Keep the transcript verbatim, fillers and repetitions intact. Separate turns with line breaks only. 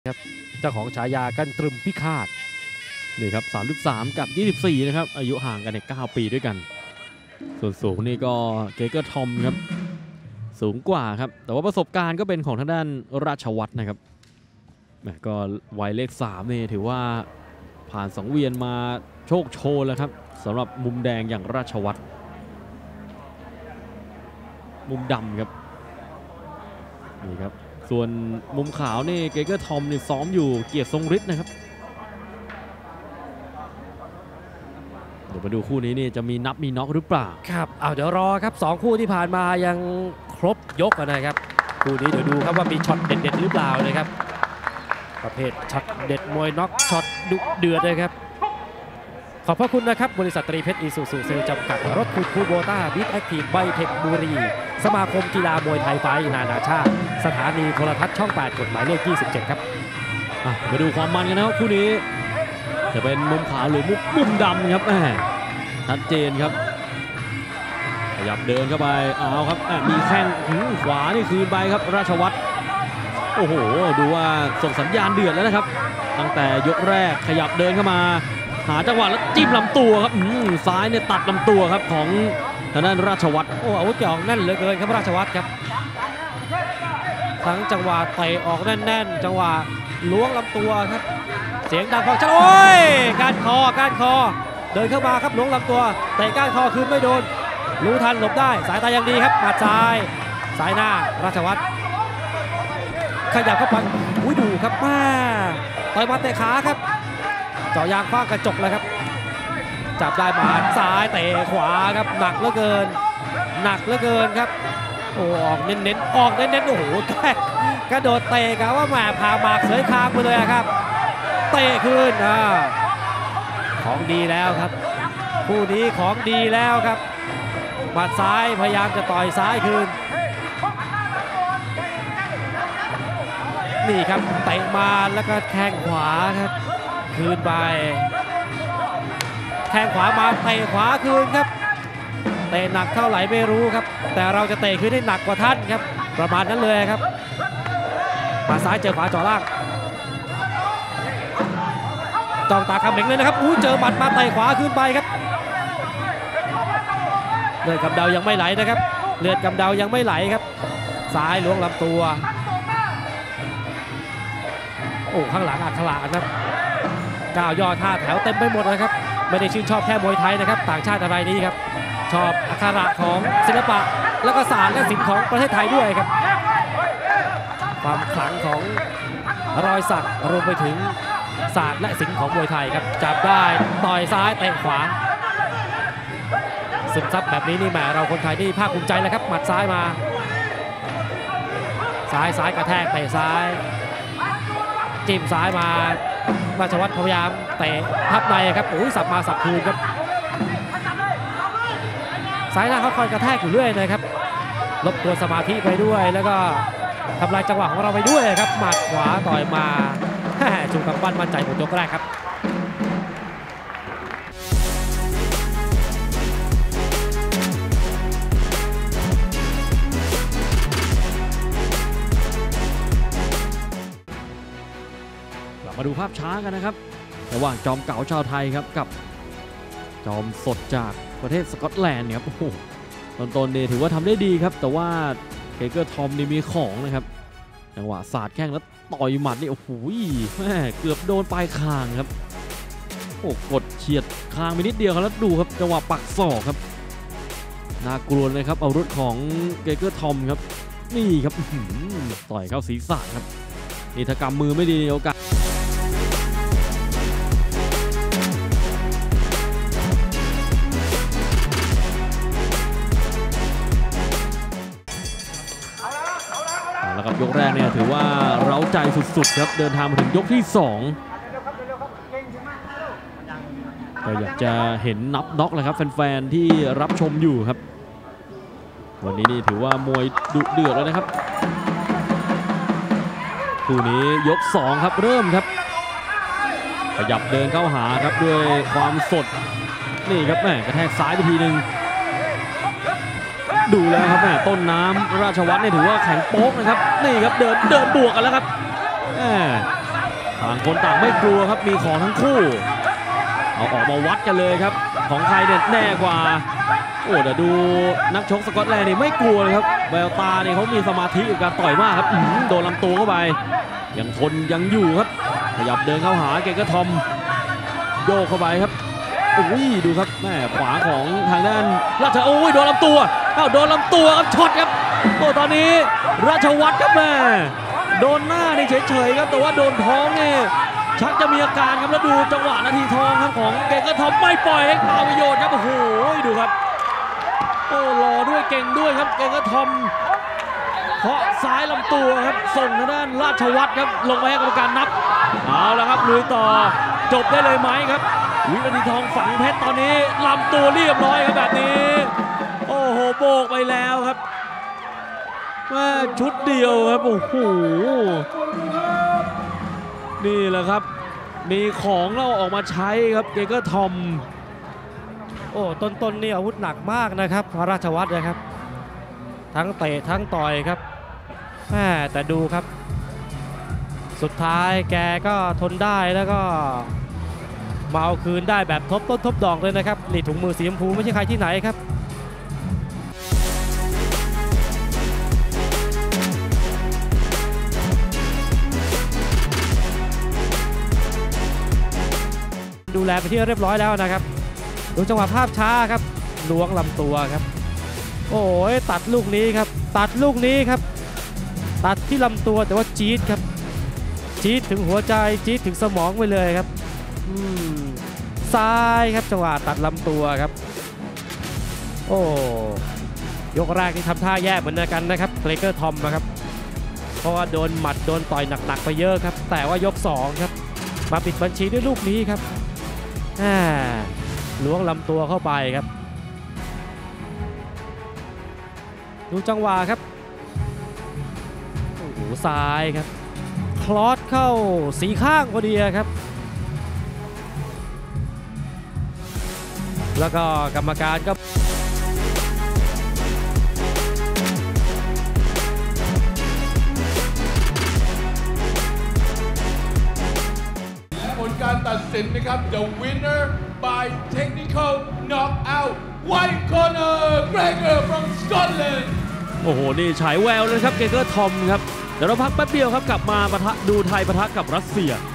ครับเจ้าของฉายากันตรึมพิฆาต
นี่ครับสามสิบสามกับยี่สิบสี่นะครับอายุห่างกันเนี่ยเก้าปีด้วยกันส่วนสูงนี่ก็เกเกอร์ทอมครับสูงกว่าครับแต่ว่าประสบการณ์ก็เป็นของทางด้านราชวัฒน์นะครับแหมก็วัยเลขสามนี่ถือว่าผ่านสังเวียนมาโชคโชนแล้วครับสำหรับมุมแดงอย่างราชวัฒน์มุมดำครับนี่ครับส่วนมุมขาวนี่เกเกอร์ทอมนี่ซ้อมอยู่เกียรติทรงฤทธิ์นะครับเดี๋ยวมาดูคู่นี้นี่จะมีนับมีน็อกหรือเปล่า
ครับเอาเดี๋ยวรอครับสองคู่ที่ผ่านมายังครบยกนะครับคู่นี้เดี๋ยวดูครับว่ามีช็อตเด็ดๆหรือเปล่าเลยครับประเภทช็อตเด็ดมวยน็อกช็อตดุเดือดเลยครับขอบพระคุณนะครับบริษัทตรีเพชรอีซูซูเซลจำกัดรถคูคูโบต้าบิ๊กแอคทีฟไบเทคบุรีสมาคมกีฬามวยไทยไฟนานาชาติสถานีโทรทัศน์ช่องแปดกฎหมายเลขยี่สิบเจ็ดครับ
มาดูความมันกันนะครับคู่นี้จะเป็นมุมขาวหรือมุมมุมดำครับแหมชัดเจนครับขยับเดินเข้าไปเอาครับมีแข้งขวานี่คืนไปครับราชวัฒน์โอ้โหดูว่าส่งสัญญาณเดือดแล้วนะครับตั้งแต่ยกแรกขยับเดินเข้ามาหาจังหวะแล้วจิ้มลำตัวครับซ้ายเนี่ยตัดลำตัวครับของทางด้านราชวัฒน์
โอ้อาวุธเก่าแน่นเหลือเกินครับราชวัฒน์ครับทั้งจังหวะเตะออกแน่นๆจังหวะล้วงลำตัวครับเสียงดังฟังชัดโอ้ยก้านคอก้านคอเดินเข้ามาครับล้วงลำตัวเตะก้านคอคืนไม่โดนรู้ทันหลบได้สายตายังดีครับหมัดซ้ายสายหน้าราชวัฒน์ขยับเข้าไปอุ้ยดูครับแม่ต่อยมาเตะขาครับเจาะยางฟาดกระจกเลยครับจับได้หมัดซ้ายเตะขวาครับหนักเหลือเกินหนักเหลือเกินครับโอ้ออกเน้นๆออกเน้นๆโอ้โหแกกระโดดเตะกันว่าแหมพาหมากเสยคางไปเลยครับเตะขึ้นอ่าของดีแล้วครับคู่นี้ของดีแล้วครับหมัดซ้ายพยายามจะต่อยซ้ายคืนนี่ครับเตะมาแล้วก็แข้งขวาครับคืนไปแข้งขวามาเตะขวาคืนครับเตะหนักเท่าไหร่ไม่รู้ครับแต่เราจะเตะคืนได้หนักกว่าท่านครับประมาณนั้นเลยครับมาซ้ายเจอขวาจ่อล่างจ้องตาคำเหม็งเลยนะครับอู้เจอหมัดมาเตะขวาขึ้นไปครับเลือดกำเดายังไม่ไหลนะครับเลือดกำเดายังไม่ไหลครับซ้ายล้วงลำตัวโอ้ข้างหลังอักขระนะครับก้าวยอดท่าแถวเต็มไปหมดเลยครับไม่ได้ชื่นชอบแค่มวยไทยนะครับต่างชาติอะไรนี้ครับชอบอักขระของศิลปะแล้วก็ศาสตร์และศิลป์ของประเทศไทยด้วยครับความขลังของรอยสักรวมไปถึงศาสตร์และศิลป์ของมวยไทยครับจับได้ต่อยซ้ายเตะขวาซึมซับแบบนี้นี่แหมเราคนไทยนี่ภาคภูมิใจเลยครับหมัดซ้ายมาซ้ายซ้ายกระแทกเตะซ้ายจิ้มซ้ายมาราชวัฒน์พยายามเตะทับในครับโอ้ยสับมาสับคืนครับซ้ายหน้าเขาคอยกระแทกอยู่เรื่อยนะครับลบตัวสมาธิไปด้วยแล้วก็ทำลายจังหวะของเราไปด้วยครับหมัดขวาต่อยมาชูกำปั้นมั่นใจหมดยกแรกครับ
มาดูภาพช้ากันนะครับระหว่างจอมเก่าชาวไทยครับกับจอมสดจากประเทศสกอตแลนด์เนี่ยครับโอ้โหต้นๆเนี่ยถือว่าทำได้ดีครับแต่ว่าเกเกอร์ทอมนี่มีของนะครับจังหวะสาดแข้งแล้วต่อยหมัดนี่โอ้โหแม่เกือบโดนปลายคางครับโอ้กดเฉียดคางไปนิดเดียวครับแล้วดูครับจังหวะปักศอกครับน่ากลัวเลยครับเอารุดของเกเกอร์ทอมครับนี่ครับต่อยเข้าศีรษะครับนี่ถ้ากำมือไม่ดีโอกาสแล้วครับยกแรกเนี่ยถือว่าเร้าใจสุดๆครับเดินทางมาถึงยกที่สองก็อยากจะเห็นนับน็อกเลยครับแฟนๆที่รับชมอยู่ครับวันนี้นี่ถือว่ามวยดุเดือดเลยนะครับคู่นี้ยกสองครับเริ่มครับขยับเดินเข้าหาครับด้วยความสดนี่ครับแม่กระแทกซ้ายไปทีนึงดูแล้วครับแม่ต้นน้ำราชวัฒน์เนี่ยถือว่าแข็งโป๊กนะครับนี่ครับเดินเดินบวกกันแล้วครับแางคนต่างไม่กลัวครับมีของทั้งคู่เอาออกมาวัดกันเลยครับของใครเนี่ยแน่กว่าโอ้แต่ดูนักชกสกอตแลนด์นี่ไม่กลัวเลยครับแววตาเนี่ยเขามีสมาธิกับการต่อยมากครับโดนลำตัวเข้าไปยังทนยังอยู่ครับขยับเดินเข้าหาเกก็ทอมโยกเข้าไปครับอุ้ยดูครับแม่ขวาของทางด้านราชโอ้ยโดนลำตัวอ้าวโดนลำตัวครับช็อตครับโอ้ตอนนี้ราชวัฒน์ครับแม่โดนหน้านี่เฉยๆครับแต่ว่าโดนท้องนี่ชักจะมีอาการครับแล้วดูจังหวะนาทีทองครับของเกก็ทอมไม่ปล่อยให้เปล่าประโยชน์ครับโอ้โหดูครับโอ้รอด้วยเก่งด้วยครับเกก็ทอมเคาะซ้ายลำตัวครับส่งทางด้านราชวัฒน์ครับลงไปให้กรรมการนับเอาละครับลุยต่อจบได้เลยไหมครับวินาทีทองฝังเพชรตอนนี้ลำตัวเรียบร้อยครับแบบนี้โอ้โหโบกไปแล้วครับว่าชุดเดียวครับโอ้โหนี่แหละครับมีของเราออกมาใช้ครับเกเกอร์ทอม
โอ้ต้นๆนี่อาวุธหนักมากนะครับราชวัฒน์นะครับทั้งเตะทั้งต่อยครับแม่แต่ดูครับสุดท้ายแกก็ทนได้แล้วก็มาเอาคืนได้แบบทบต้นทบดอกเลยนะครับนี่ถุงมือสีชมพูไม่ใช่ใครที่ไหนครับดูแลไปที่เรียบร้อยแล้วนะครับดูจังหวะภาพช้าครับล้วงลำตัวครับโอ้ยตัดลูกนี้ครับตัดลูกนี้ครับตัดที่ลำตัวแต่ว่าจี๊ดครับจี๊ดถึงหัวใจจี๊ดถึงสมองไปเลยครับอืมซ้ายครับจังหวะตัดลำตัวครับโอ้ยกแรกที่ทำท่าแย่เหมือนกันนะครับเกรเกอร์ทอมนะครับเพราะว่าโดนหมัดโดนต่อยหนักๆไปเยอะครับแต่ว่ายกสองครับมาปิดบัญชีด้วยลูกนี้ครับล้วงลำตัวเข้าไปครับดูจังหวะครับโอ้โหซ้ายครับคลอสเข้าสีข้างพอดีครับแล้วก็กรรมการก็
ผลการตัดสินนะครับ the winner by technical knockout white corner Gregor from Scotland
โอ้โหนี่ฉายแววเลยครับเกเกอร์ทอมครับเดี๋ยวเราพักแป๊บเดียวครับกลับมาปะทะดูไทยปะทะกับรัสเซีย